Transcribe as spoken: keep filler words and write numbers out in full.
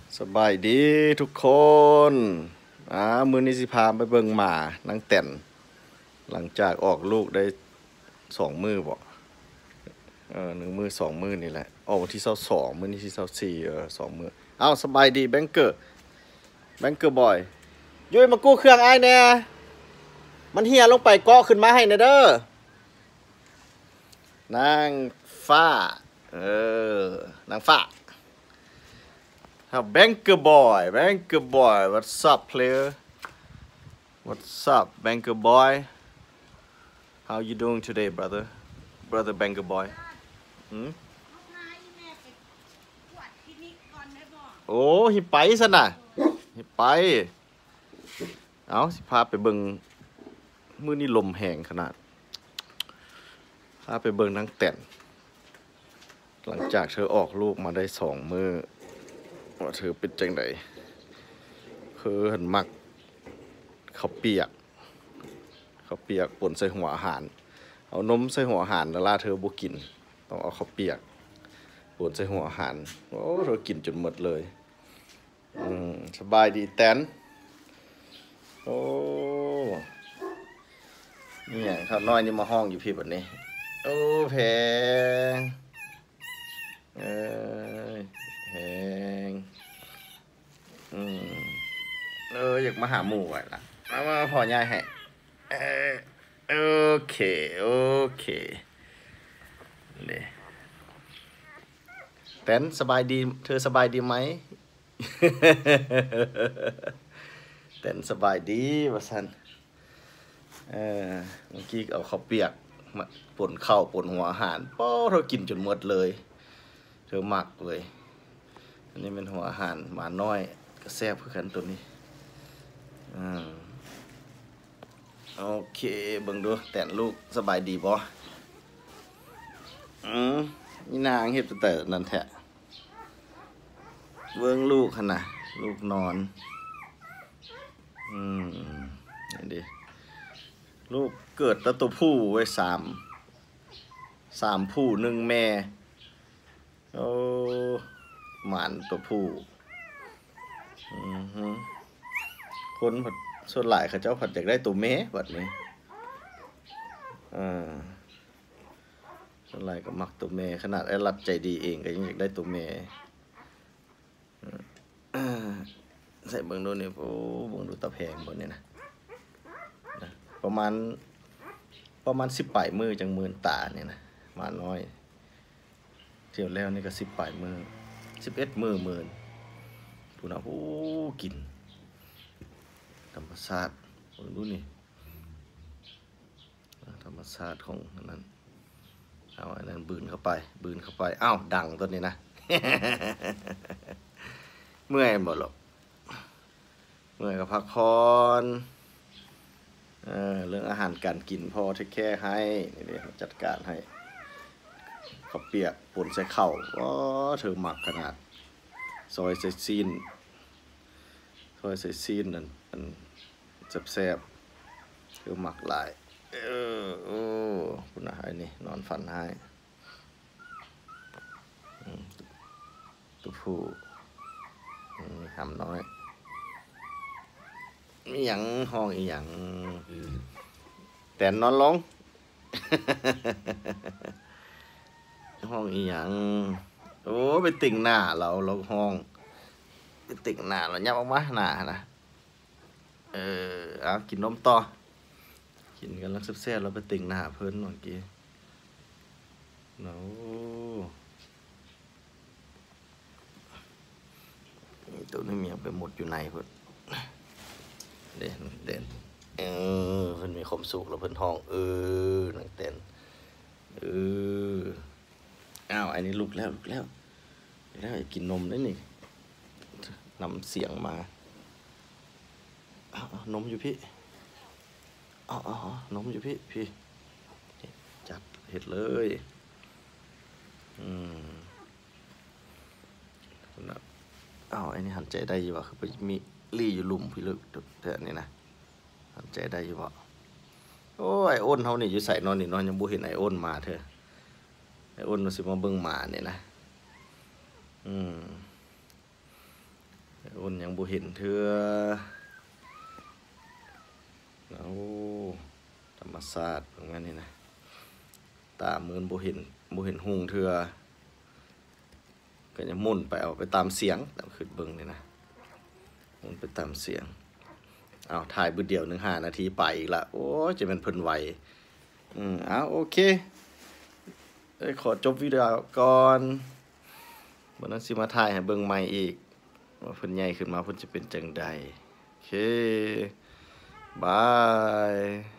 สบายดีทุกคนอ่ามื้อนี้สิพาไปเบิ่งหมานังแต่นหลังจากออกลูกได้สองมื้อบ่เออหนึ่งมื้อสองมื้อนี่แหละออกวันที่ยี่สิบสองมื้อนี้ที่ยี่สิบสี่เออสองมื้อเอ้าสบายดีแบงเกอร์แบงเกอร์บอยยุ้ยมากู้เครื่องอ้ายแน่มันเหี่ยลงไปเกาะขึ้นมาให้แน่เด้อนางฟ้าเออนางฟ้าHow Banker Boy, Banker Boy, what's up, player? What's up, Banker Boy? How you doing today, brother? Brother Banker Boy. หืมโอ้หิไปซะน่ะหิไปเอาสิพาไปเบิ่งมื้อนี้ลมแห้งขนาดพาไปเบิ่งนางแต่นหลังจากเธอออกลูกมาได้สองมื้อว่าเธอเป็นจังไดคือหันมักข้าวเปียกข้าวเปียกป่นใส่หัวอาหารเอานมใส่หัวอาหารแล้วล่าเธอบ่กินต้องเอาข้าวเปียกป่นใส่หัวอาหารโอ้เธอกินจนหมดเลยอืมสบายดีแตนโอ้นี่อย่างข้าวน้อยนี่มาห้องอยู่พี่แบบนี้โอ้แพงเอ้ยแพงอืมเอออยากมาหาหมู่ไว้ละมามาพอยายให้เออโอเคโอเคเลยแตนสบายดีเธอสบายดีไหม แตนสบายดีว่าซั่นเออเมื่อกี้เอาข้าวเปียกมาป่นข้าวป่นหัวอาหารป้อเธอกินจนหมดเลยเธอมักเลยอันนี้เป็นหัวอาหารหมาน้อยก็แซ่บคือกันตัวนี้อ่าโอเคเบิ่งดูแต่ลูกสบายดีบ่อืมนี่นางเฮ็ดแต่นั่นแท้เบิ่งลูกหั่นน่ะลูกนอนอืมนี่ดิลูกเกิดแต่ตัวผู้ไว้สามสามผู้หนึ่งแม่โอ้หมานตัวผู้อือฮึคนผัดส่วนหลายเขาเจ้าผัดอยากได้ตัวแม่แบบนี้อ่าส่วนหลายก็มักตัวแม่ขนาดไอ้รัดใจดีเองก็ยังอยากได้ตัวแม่ใส่เบิ่งดูนี่โอ้เบิ่งดูตะแพงบนนี้นะนะประมาณประมาณสิบปลายมือจังหมื่นตาเนี่ยนะมาน้อยเที่ยวแล้วนี่ก็สิบปลายมือสิบเอ็ดมือหมื่นผู้น่ะโอ้กินธรรมชาติดูนี่ธรรมชาติของนั้นเอาอันนั้นบืนเข้าไปบืนเข้าไปอ้าวดังตัวนี้นะ เมื่อยหมดหรอกเมื่อยก็พักผ่อนเออเรื่องอาหารการกินพอเทคแคร์ให้นี่เดี๋ยวจัดการให้ข้าวเปียกป่นใส่ข้าวก็เธอหมักขนาดซอยใส่ซีนซอยใส่ซีนนั่นมันแซ่บๆคือหมักหลายเออโอ้คุณอาหารนี่นอนฝันให้ตัวผู้หำน้อยมีหยังห้องอีหยังแต่นอนลง ห้องอีหยังโอ้ไปติ่งหน้าเราเราห้องไปติ่งหน้าเรายับออกมาหน้านะเออเอากินนมต่อกินกันแล้วแซ่บๆเราไปติ่งหน้าเพิ่นเมื่อกี้โน้ตัวนี้เมียไปหมดอยู่ในเพิ่นเด่นเด่นเออเพิ่นมีความสุขแล้วเพิ่นห้องเออนังเต้นเอออ้าวอันนี้ลุกแล้วลุกแล้วแล้วกินนมได้นี่นำเสียงมาอ้าวนมอยู่พี่อ๋ออ๋อนมอยู่พี่พี่จัดเห็ดเลยอืมอ้าวไอ้นี่หันใจได้อยู่วะคือไปมีรี่อยู่ลุ่มพี่ลึกแต่อันนี้นะหันใจได้อยู่วะโอ้ไออ้นเขานี่อยู่ใส่นอนนี่นอนยังบูเห็นไออ้นมาเถอะไออ้นมันสิมาเบิ่งหมาเนี่ยนะอืมนยังบ่เห็นเทื่อเอาธรรมศาสตร์เหมือนกันนี่นะตามือนบ่เห็นบ่เห็นหุงเทื่อก็จะมุ่นไปเอาไปตามเสียงตามขึ้นเบิ่งนี่นะมุ่นไปตามเสียงเอาถ่ายบึดเดียวหนึ่งห้านาทีไปอีกละโอ้ยจะเป็นเพิ่นไวอืมเอาโอเคเอ้ยขอจบวิดีโอก่อนบัดนั้นสิมาถ่ายให้เบิ่งใหม่อีกว่าเพิ่นใหญ่ขึ้นมาเพิ่นจะเป็นจังใดโอเคบาย